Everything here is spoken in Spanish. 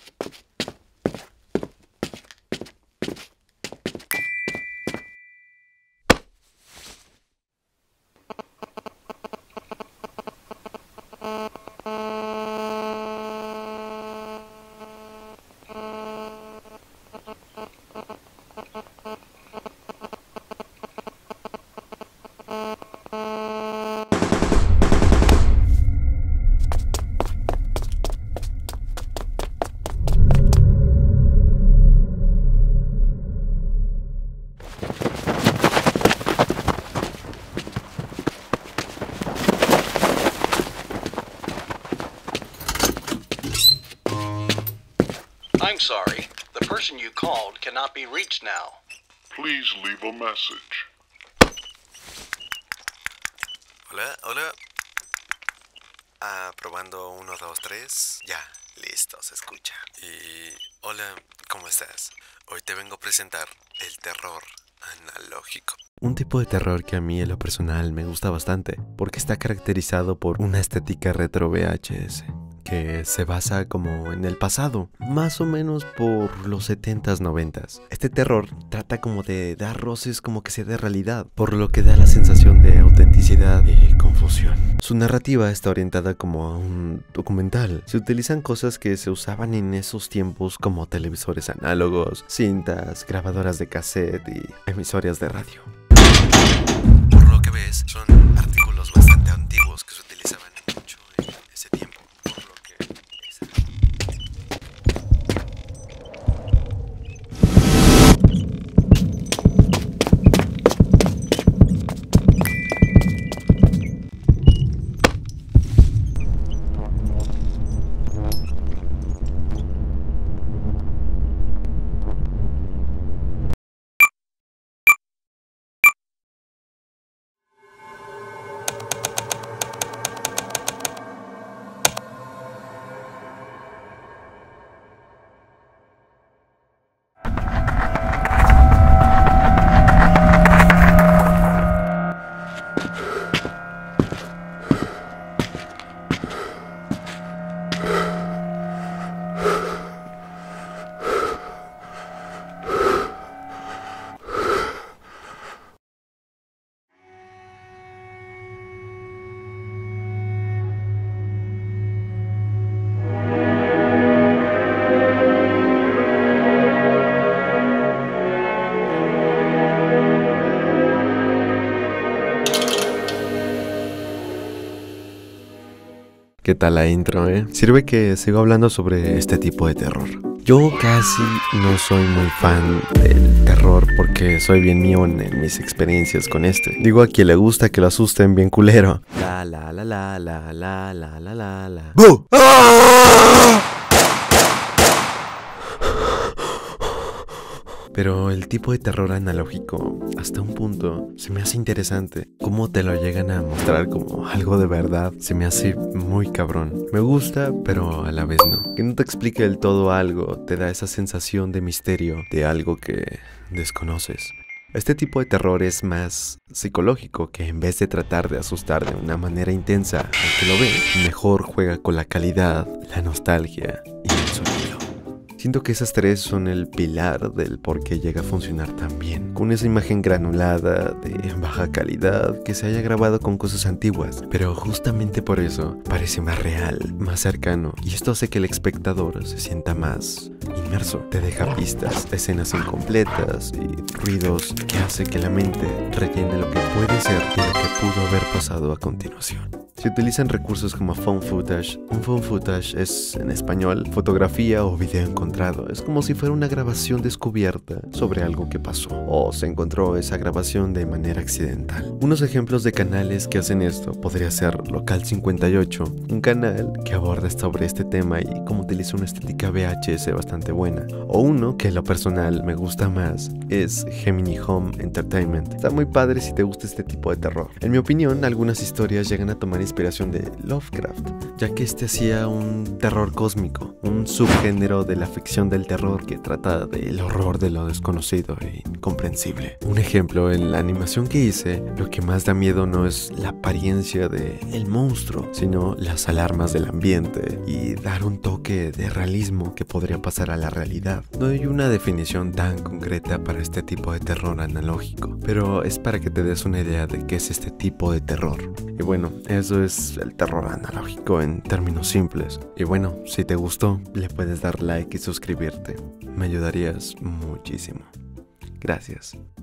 I'm sorry. The person you called cannot be reached now. Please leave a message. Hola, hola. Probando 1, 2, 3. Ya, listo, se escucha. Y hola, ¿cómo estás? Hoy te vengo a presentar el terror analógico. Un tipo de terror que a mí en lo personal me gusta bastante, porque está caracterizado por una estética retro VHS, que se basa como en el pasado, más o menos por los 70s, 90s. Este terror trata como de dar roces como que sea de realidad, por lo que da la sensación de autenticidad y confusión. Su narrativa está orientada como a un documental. Se utilizan cosas que se usaban en esos tiempos como televisores análogos, cintas, grabadoras de cassette y emisoras de radio. Por lo que ves, son artículos bastante antiguos que se utilizaban mucho en ese tiempo. Por lo que ¿qué tal la intro, Sirve que sigo hablando sobre este tipo de terror. Yo casi no soy muy fan del terror porque soy bien mío en mis experiencias con este. Digo, a quien le gusta que lo asusten bien culero. La la la la la la la la la la. ¡Bu! ¡Ah! Pero el tipo de terror analógico, hasta un punto, se me hace interesante. Cómo te lo llegan a mostrar como algo de verdad, se me hace muy cabrón. Me gusta, pero a la vez no. Que no te explique del todo algo, te da esa sensación de misterio, de algo que desconoces. Este tipo de terror es más psicológico, que en vez de tratar de asustar de una manera intensa al que lo ve, mejor juega con la calidad, la nostalgia y el sonido. Siento que esas tres son el pilar del por qué llega a funcionar tan bien. Con esa imagen granulada, de baja calidad, que se haya grabado con cosas antiguas. Pero justamente por eso parece más real, más cercano. Y esto hace que el espectador se sienta más inmerso. Te deja pistas, escenas incompletas y ruidos que hace que la mente rellene lo que puede ser y lo que pudo haber pasado a continuación. Se utilizan recursos como found footage. Un found footage es, en español, fotografía o video encontrado. Es como si fuera una grabación descubierta sobre algo que pasó, o se encontró esa grabación de manera accidental. Unos ejemplos de canales que hacen esto podría ser Local 58, un canal que aborda sobre este tema y cómo utiliza una estética VHS bastante buena. O uno que en lo personal me gusta más es Gemini Home Entertainment. Está muy padre si te gusta este tipo de terror. En mi opinión, algunas historias llegan a tomar inspiración inspiración de Lovecraft, ya que este hacía un terror cósmico, un subgénero de la ficción del terror que trata del horror de lo desconocido e incomprensible. Un ejemplo, en la animación que hice, lo que más da miedo no es la apariencia del monstruo, sino las alarmas del ambiente y dar un toque de realismo que podría pasar a la realidad. No hay una definición tan concreta para este tipo de terror analógico, pero es para que te des una idea de qué es este tipo de terror. Y bueno, eso es el terror analógico en términos simples. Y bueno, si te gustó, le puedes dar like y suscribirte. Me ayudarías muchísimo. Gracias.